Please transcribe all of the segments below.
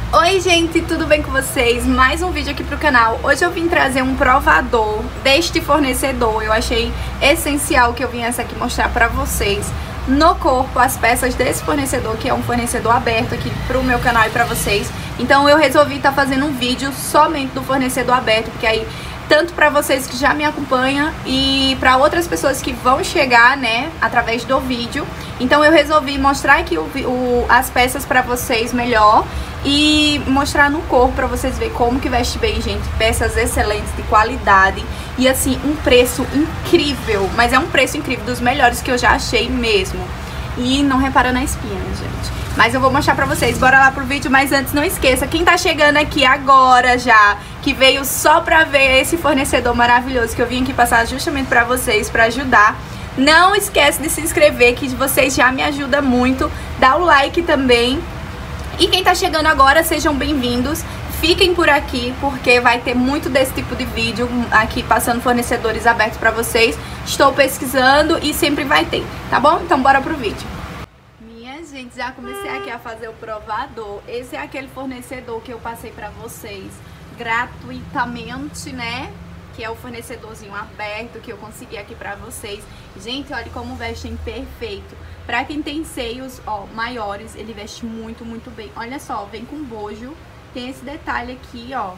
Oi gente, tudo bem com vocês? Mais um vídeo aqui pro canal. Hoje eu vim trazer um provador deste fornecedor. Eu achei essencial que eu viesse aqui mostrar pra vocês no corpo as peças desse fornecedor, que é um fornecedor aberto aqui pro meu canal e pra vocês. Então eu resolvi estar fazendo um vídeo somente do fornecedor aberto, porque aí tanto para vocês que já me acompanham e para outras pessoas que vão chegar, né, através do vídeo. Então eu resolvi mostrar aqui as peças para vocês melhor e mostrar no corpo para vocês verem como que veste bem, gente. Peças excelentes, de qualidade e assim, um preço incrível, mas é um preço incrível, dos melhores que eu já achei mesmo. E não repara na espinha, né, gente? Mas eu vou mostrar pra vocês, bora lá pro vídeo. Mas antes, não esqueça, quem tá chegando aqui agora já, que veio só pra ver esse fornecedor maravilhoso que eu vim aqui passar justamente pra vocês, pra ajudar, não esquece de se inscrever, que vocês já me ajudam muito. Dá o like também. E quem tá chegando agora, sejam bem-vindos. Fiquem por aqui, porque vai ter muito desse tipo de vídeo aqui, passando fornecedores abertos pra vocês. Estou pesquisando e sempre vai ter, tá bom? Então bora pro vídeo. Minha gente, já comecei aqui a fazer o provador. Esse é aquele fornecedor que eu passei pra vocês gratuitamente, né? Que é o fornecedorzinho aberto que eu consegui aqui pra vocês. Gente, olha como vestem perfeito. Pra quem tem seios, ó, maiores, ele veste muito, muito bem. Olha só, vem com bojo. Tem esse detalhe aqui, ó.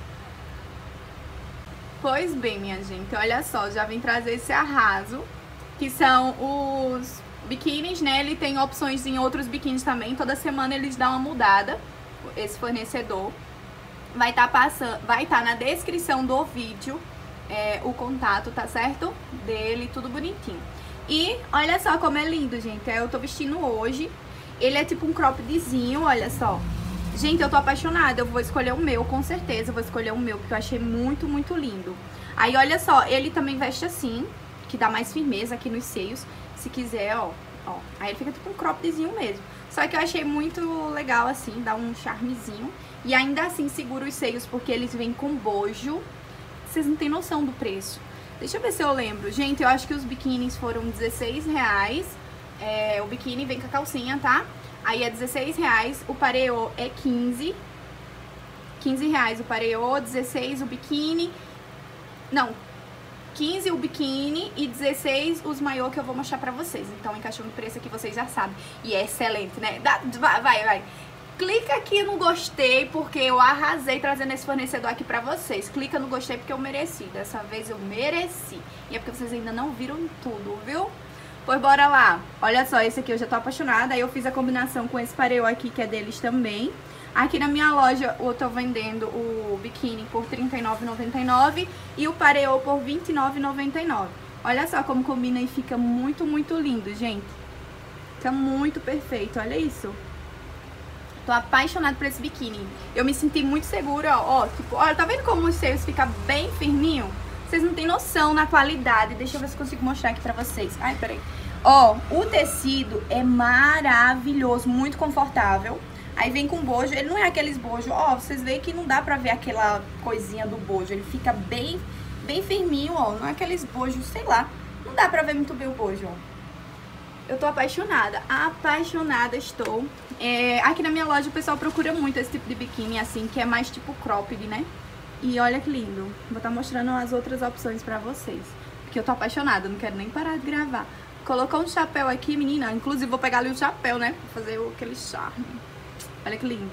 Pois bem, minha gente, olha só, já vim trazer esse arraso, que são os biquínis, né? Ele tem opções em outros biquínis também. Toda semana eles dão uma mudada, esse fornecedor. Vai estar na descrição do vídeo o contato, tá certo? Dele, tudo bonitinho. E olha só como é lindo, gente. Eu tô vestindo hoje. Ele é tipo um croppedzinho, olha só. Gente, eu tô apaixonada, eu vou escolher o meu, com certeza eu vou escolher o meu, porque eu achei muito, muito lindo. Aí, olha só, ele também veste assim, que dá mais firmeza aqui nos seios, se quiser, ó. Aí ele fica tipo um croppedzinho mesmo. Só que eu achei muito legal assim, dá um charmezinho. E ainda assim segura os seios, porque eles vêm com bojo. Vocês não têm noção do preço. Deixa eu ver se eu lembro. Gente, eu acho que os biquínis foram R$16. O biquíni vem com a calcinha, tá? Aí é R$16, o pareô é 15. R$15 o pareô, 16 o biquíni. Não, 15 o biquíni e 16 os maiô que eu vou mostrar pra vocês. Então encaixou no preço aqui, vocês já sabem. E é excelente, né? Vai. Clica aqui no gostei, porque eu arrasei trazendo esse fornecedor aqui pra vocês. Clica no gostei porque eu mereci. Dessa vez eu mereci. E é porque vocês ainda não viram tudo, viu? Pois bora lá. Olha só, esse aqui eu já tô apaixonada. Aí eu fiz a combinação com esse pareô aqui, que é deles também. Aqui na minha loja eu tô vendendo o biquíni por R$39,99 e o pareô por R$29,99. Olha só como combina e fica muito, muito lindo, gente. Fica muito perfeito, olha isso. Tô apaixonada por esse biquíni. Eu me senti muito segura, ó. Tipo, olha, tá vendo como os seios ficam bem firminho? Vocês não têm noção na qualidade. Deixa eu ver se consigo mostrar aqui pra vocês. Ai, peraí. Ó, o tecido é maravilhoso, muito confortável. Aí vem com bojo. Ele não é aqueles bojo. Ó, vocês veem que não dá pra ver aquela coisinha do bojo. Ele fica bem, bem firminho, ó. Não é aqueles bojos, sei lá. Não dá pra ver muito bem o bojo, ó. Eu tô apaixonada. Apaixonada estou. Aqui na minha loja o pessoal procura muito esse tipo de biquíni, assim, que é mais tipo cropped, né? E olha que lindo. Vou estar mostrando as outras opções pra vocês. Porque eu tô apaixonada, não quero nem parar de gravar. Colocou um chapéu aqui, menina. Inclusive vou pegar ali o chapéu, né? Pra fazer aquele charme. Olha que lindo.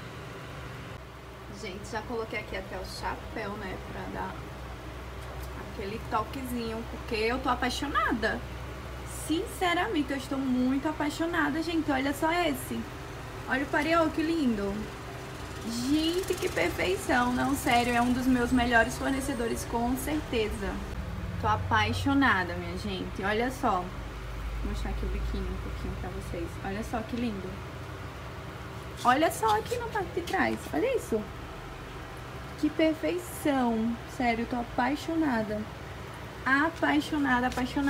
Gente, já coloquei aqui até o chapéu, né? Pra dar aquele toquezinho. Porque eu tô apaixonada. Sinceramente, eu estou muito apaixonada, gente. Olha só esse. Olha o pareô, que lindo. Gente, que perfeição. Não, sério, é um dos meus melhores fornecedores, com certeza. Tô apaixonada, minha gente. Olha só. Vou mostrar aqui o biquíni um pouquinho pra vocês. Olha só que lindo. Olha só aqui na parte de trás. Olha isso. Que perfeição. Sério, tô apaixonada. Apaixonada.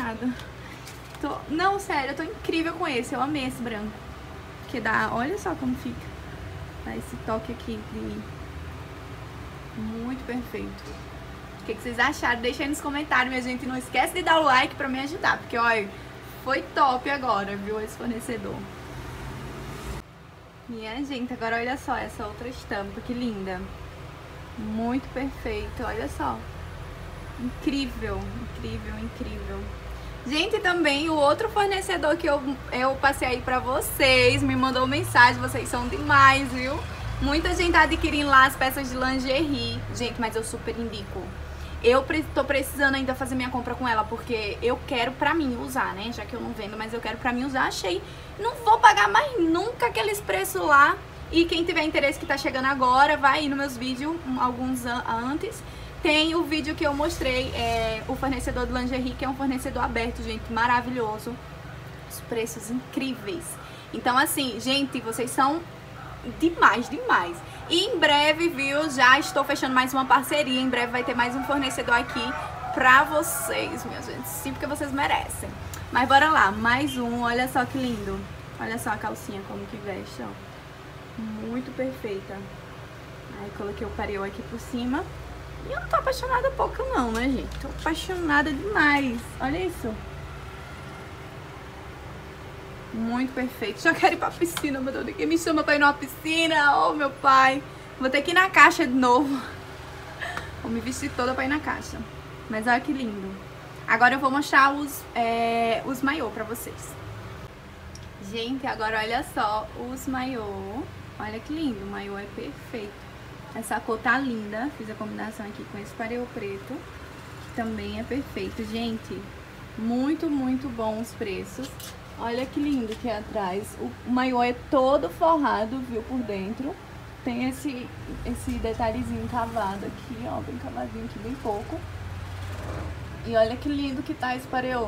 Não, sério, eu tô incrível com esse. Eu amei esse branco. Porque dá... Olha só como fica. Dá esse toque aqui de... Muito perfeito. O que vocês acharam? Deixa aí nos comentários, minha gente. Não esquece de dar o like pra me ajudar. Porque, olha, foi top agora, viu? Esse fornecedor. Minha gente, agora olha só essa outra estampa, que linda. Muito perfeito, olha só. Incrível, incrível, incrível. Gente, também o outro fornecedor que eu passei aí pra vocês, me mandou mensagem, vocês são demais, viu? Muita gente tá adquirindo lá as peças de lingerie. Gente, mas eu super indico. Eu tô precisando ainda fazer minha compra com ela, porque eu quero pra mim usar, né? Já que eu não vendo, mas eu quero pra mim usar. Achei, não vou pagar mais nunca aqueles preços lá. E quem tiver interesse que tá chegando agora, vai aí nos meus vídeos, alguns antes. Tem o vídeo que eu mostrei, o fornecedor de lingerie, que é um fornecedor aberto, gente, maravilhoso. Os preços incríveis. Então, assim, gente, vocês são demais, demais. E em breve, viu, já estou fechando mais uma parceria. Em breve vai ter mais um fornecedor aqui pra vocês, minha gente. Sim, porque vocês merecem. Mas bora lá, mais um. Olha só que lindo. Olha só a calcinha como que veste, ó. Muito perfeita. Aí coloquei o pareu aqui por cima. E eu não tô apaixonada pouco não, né, gente? Tô apaixonada demais. Olha isso. Muito perfeito. Já quero ir pra piscina, meu Deus. Ninguém me chama pra ir numa piscina. Oh, meu pai. Vou ter que ir na caixa de novo. Vou me vestir toda pra ir na caixa. Mas olha que lindo. Agora eu vou mostrar os maiô pra vocês. Gente, agora olha só os maiô. Olha que lindo. O maiô é perfeito. Essa cor tá linda. Fiz a combinação aqui com esse pareu preto, que também é perfeito. Gente, muito, muito bom os preços. Olha que lindo que é atrás. O maiô é todo forrado, viu, por dentro. Tem esse detalhezinho cavado aqui, ó, bem cavadinho aqui, bem pouco. E olha que lindo que tá esse pareô.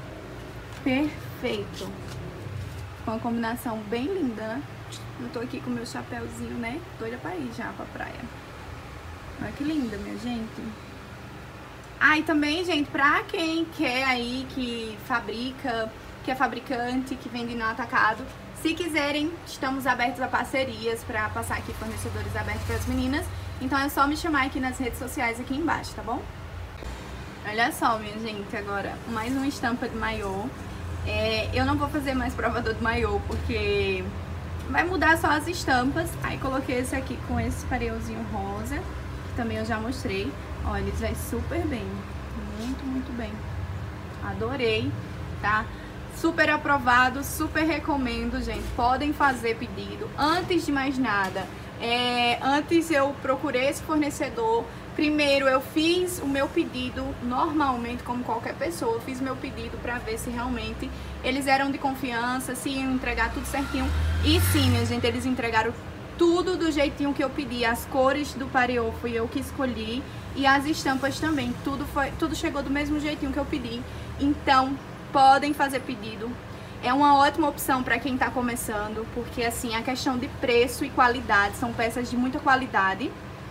Perfeito. Com uma combinação bem linda, né? Eu tô aqui com meu chapéuzinho, né? Doida pra ir já pra praia. Olha que linda, minha gente. Ah, e também, gente, pra quem quer aí, que fabrica, que é fabricante, que vende no atacado, se quiserem, estamos abertos a parcerias pra passar aqui fornecedores abertos pras meninas. Então é só me chamar aqui nas redes sociais aqui embaixo, tá bom? Olha só, minha gente, agora mais uma estampa de maiô. Eu não vou fazer mais provador de maiô, porque vai mudar só as estampas. Aí coloquei esse aqui com esse pareozinho rosa, que também eu já mostrei. Olha, ele vai super bem, muito, muito bem. Adorei, tá? Super aprovado, super recomendo, gente. Podem fazer pedido. Antes de mais nada, antes eu procurei esse fornecedor. Primeiro eu fiz o meu pedido normalmente, como qualquer pessoa. Eu fiz meu pedido pra ver se realmente eles eram de confiança, se iam entregar tudo certinho. E sim, minha gente, eles entregaram tudo do jeitinho que eu pedi. As cores do pareô fui eu que escolhi. E as estampas também. Tudo chegou do mesmo jeitinho que eu pedi. Então, podem fazer pedido. É uma ótima opção para quem tá começando, porque assim, a questão de preço e qualidade, são peças de muita qualidade.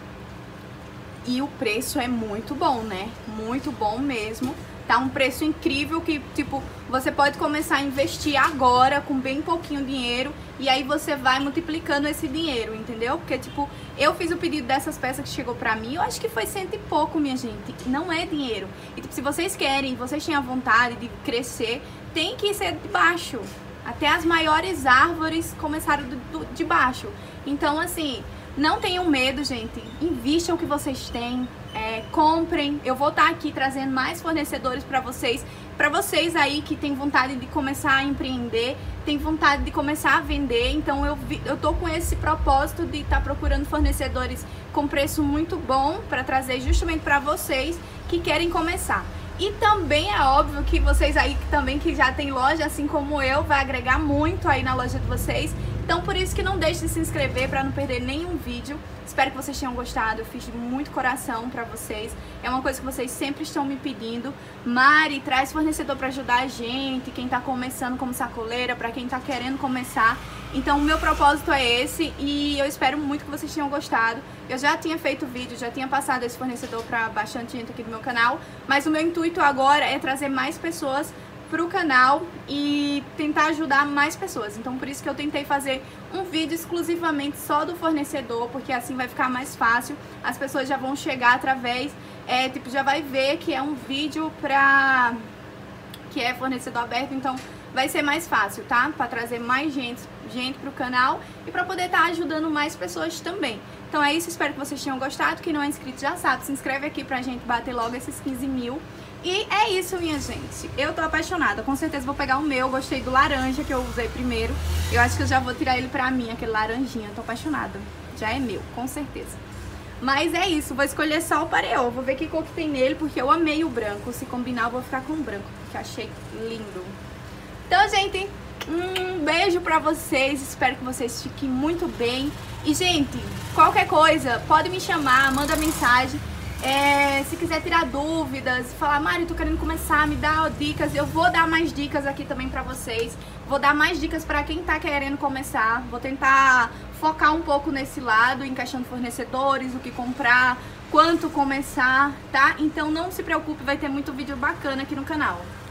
E o preço é muito bom, né? Muito bom mesmo. Tá um preço incrível que, tipo, você pode começar a investir agora com bem pouquinho dinheiro e aí você vai multiplicando esse dinheiro, entendeu? Porque, tipo, eu fiz o pedido dessas peças que chegou pra mim, eu acho que foi 100 e pouco, minha gente. Não é dinheiro. E, tipo, se vocês querem, vocês têm a vontade de crescer, tem que ser de baixo. Até as maiores árvores começaram de baixo. Então, assim, não tenham medo, gente. Invistam o que vocês têm. Comprem. Eu vou estar aqui trazendo mais fornecedores para vocês aí que tem vontade de começar a empreender, tem vontade de começar a vender. Então eu tô com esse propósito de estar procurando fornecedores com preço muito bom para trazer justamente para vocês que querem começar. E também é óbvio que vocês aí também que já tem loja, assim como eu, vai agregar muito aí na loja de vocês. Então por isso que não deixe de se inscrever para não perder nenhum vídeo. Espero que vocês tenham gostado, eu fiz de muito coração pra vocês. É uma coisa que vocês sempre estão me pedindo. Mari, traz fornecedor pra ajudar a gente, quem tá começando como sacoleira, pra quem tá querendo começar. Então o meu propósito é esse e eu espero muito que vocês tenham gostado. Eu já tinha feito vídeo, já tinha passado esse fornecedor pra bastante gente aqui do meu canal, mas o meu intuito agora é trazer mais pessoas pro canal e tentar ajudar mais pessoas. Então por isso que eu tentei fazer um vídeo exclusivamente só do fornecedor, porque assim vai ficar mais fácil. As pessoas já vão chegar através, já vai ver que é um vídeo que é fornecedor aberto, então vai ser mais fácil, tá? Pra trazer mais gente pro canal e pra poder estar ajudando mais pessoas também. Então é isso, espero que vocês tenham gostado. Quem não é inscrito já sabe, se inscreve aqui pra gente bater logo esses 15 mil. E é isso, minha gente. Eu tô apaixonada, com certeza vou pegar o meu. Gostei do laranja que eu usei primeiro. Eu acho que eu já vou tirar ele pra mim, aquele laranjinha. Tô apaixonada. Já é meu, com certeza. Mas é isso, vou escolher só o pareô. Vou ver que cor que tem nele, porque eu amei o branco. Se combinar, eu vou ficar com o branco, porque achei lindo. Então, gente, um beijo pra vocês. Espero que vocês fiquem muito bem. E, gente, qualquer coisa, pode me chamar, manda mensagem. Se quiser tirar dúvidas, falar, Mari, tô querendo começar, me dá dicas. Eu vou dar mais dicas aqui também pra vocês. Vou dar mais dicas pra quem tá querendo começar. Vou tentar focar um pouco nesse lado, em questão de fornecedores, o que comprar, quanto começar, tá? Então não se preocupe, vai ter muito vídeo bacana aqui no canal.